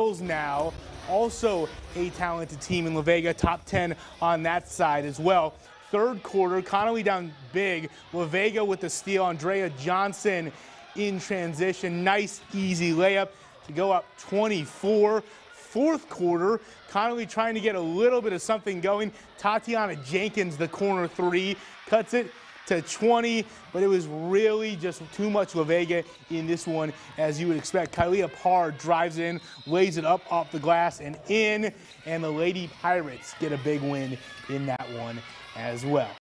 girls now, also a talented team in La Vega, top 10 on that side as well. Third quarter, Connally down big. La Vega with the steal. Andrea Johnson in transition. Nice, easy layup to go up 24. Fourth quarter, Connally trying to get a little bit of something going. Tatiana Jenkins, the corner three, cuts it to 20, but it was really just too much La Vega in this one, as you would expect. Kylia Parr drives in, lays it up off the glass and in, and the Lady Pirates get a big win in that one as well.